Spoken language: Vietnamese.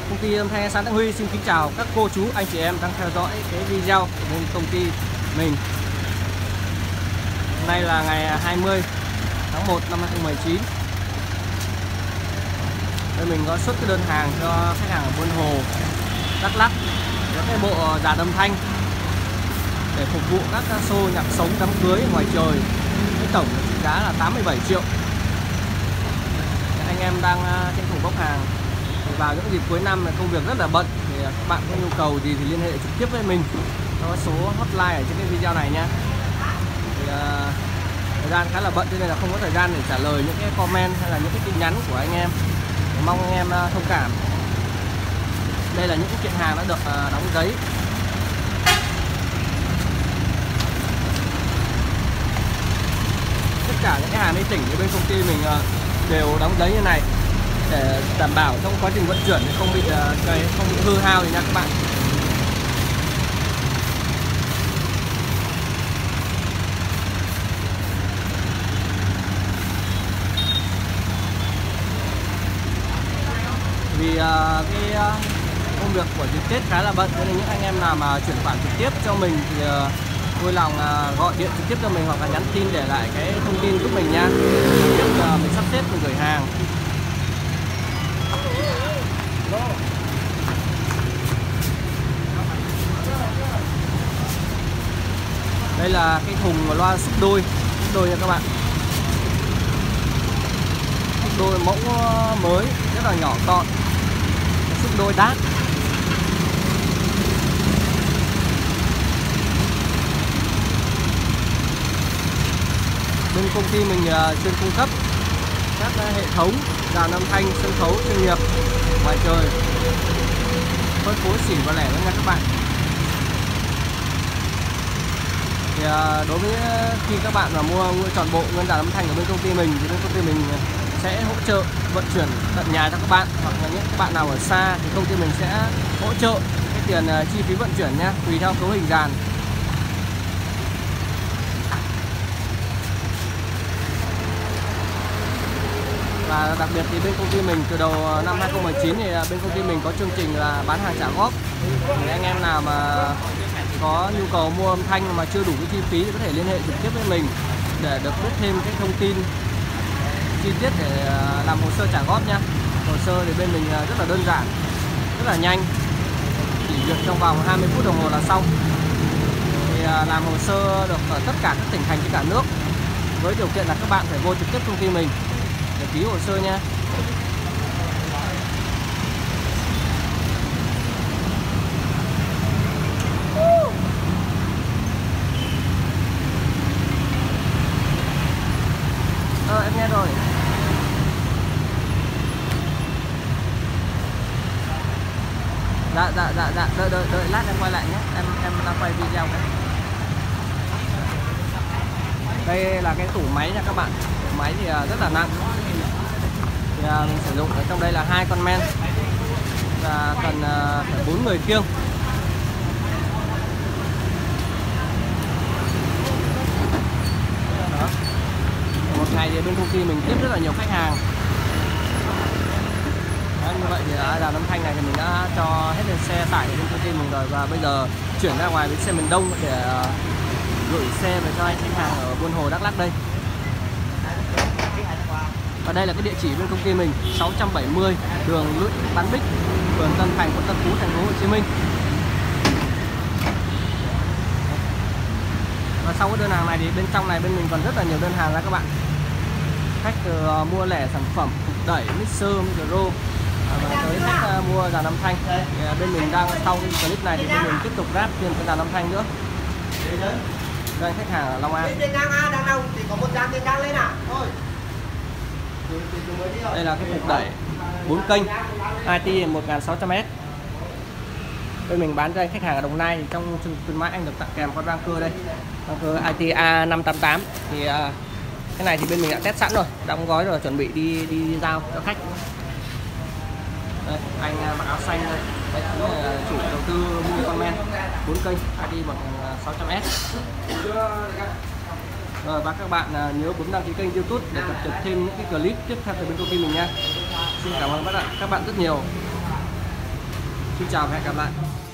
Công ty âm thanh Sáng Thượng Huy xin kính chào các cô chú anh chị em đang theo dõi cái video của bên công ty mình. Hôm nay là ngày 20 tháng 1 năm 2019. Đây mình có xuất cái đơn hàng cho khách hàng ở Buôn Hồ, Đắk Lắk, có cái bộ dàn âm thanh để phục vụ các show nhạc sống, đám cưới ngoài trời. Cái tổng giá là 87 triệu. Anh em đang tranh thủ bốc hàng. Vào những dịp cuối năm công việc rất là bận, thì các bạn có nhu cầu gì thì liên hệ trực tiếp với mình theo số hotline ở trên cái video này nha. Thì, thời gian khá là bận cho nên là không có thời gian để trả lời những cái comment hay là những cái tin nhắn của anh em. Mong anh em thông cảm. Đây là những cái kiện hàng đã được đóng giấy. Tất cả những cái hàng đi tỉnh ở bên công ty mình đều đóng giấy như này để đảm bảo trong quá trình vận chuyển không bị hư hao thì nha các bạn. Vì cái công việc của dịp Tết khá là bận nên những anh em nào mà chuyển khoản trực tiếp cho mình thì vui lòng gọi điện trực tiếp cho mình hoặc là nhắn tin để lại cái thông tin giúp mình nha, biết mình sắp xếp mình gửi hàng. Đây là cái thùng loa xúc đôi nha các bạn. Xúc đôi mẫu mới rất là nhỏ gọn, xúc đôi đát. Bên công ty mình chuyên cung cấp các hệ thống dàn âm thanh sân khấu chuyên nghiệp ngoài trời, phân phối xỉn và lẻ luôn nha các bạn. Thì đối với khi các bạn mà mua trọn bộ nguyên dàn âm thanh ở bên công ty mình thì bên công ty mình sẽ hỗ trợ vận chuyển tận nhà cho các bạn, hoặc là những các bạn nào ở xa thì công ty mình sẽ hỗ trợ cái tiền chi phí vận chuyển nha, tùy theo số hình dàn. Và đặc biệt thì bên công ty mình từ đầu năm 2019 thì bên công ty mình có chương trình là bán hàng trả góp. Thì anh em nào mà có nhu cầu mua âm thanh mà chưa đủ cái chi phí thì có thể liên hệ trực tiếp với mình để được biết thêm cái thông tin chi tiết để làm hồ sơ trả góp nha. Hồ sơ thì bên mình rất là đơn giản, rất là nhanh, chỉ việc trong vòng 20 phút đồng hồ là xong. Thì làm hồ sơ được ở tất cả các tỉnh thành trên cả nước, với điều kiện là các bạn phải vô trực tiếp công ty mình để ký hồ sơ nha. Em nghe rồi. Dạ, đợi lát em quay lại nhé. Em đang quay video này. Đây là cái tủ máy nha các bạn. Tủ máy thì rất là nặng. Thì mình sử dụng ở trong đây là 2 con men và cần phải 4 người kiêng. Một ngày thì bên công ty mình tiếp rất là nhiều khách hàng. Đó, như vậy thì dàn âm thanh này thì mình đã cho hết lên xe tải bên công ty mình rồi, và bây giờ chuyển ra ngoài với xe miền Đông để gửi xe về cho anh khách hàng ở Buôn Hồ, Đắk Lắk đây. Và đây là cái địa chỉ bên công ty mình, 670 đường Lũy Bán Bích, phường Tân Thành, quận Tân Phú, thành phố Hồ Chí Minh. Và sau cái đơn hàng này thì bên trong này bên mình còn rất là nhiều đơn hàng ra các bạn. Khách mua lẻ sản phẩm đẩy, mixer, micro, và tới khách mua dàn âm thanh. Thì bên mình đang sau cái clip này thì bên mình tiếp tục ráp thêm cái dàn âm thanh nữa cho khách hàng ở Long An. Đây là cái phục đẩy 4 kênh IT 1600S. Bên mình bán cho anh khách hàng ở Đồng Nai, thì trong chương khuyến mãi anh được tặng kèm con rang cưa đây, rang cưa IT A588. Thì cái này thì bên mình đã test sẵn rồi, đóng gói rồi, chuẩn bị đi giao cho khách. Đây, anh mặc áo xanh đây, đây là chủ đầu tư mua con men 4 kênh IT 1600S. Rồi, và các bạn nhớ bấm đăng ký kênh YouTube để cập nhật thêm những cái clip tiếp theo từ bên công ty mình nha. Xin cảm ơn các bạn rất nhiều. Xin chào và hẹn gặp lại.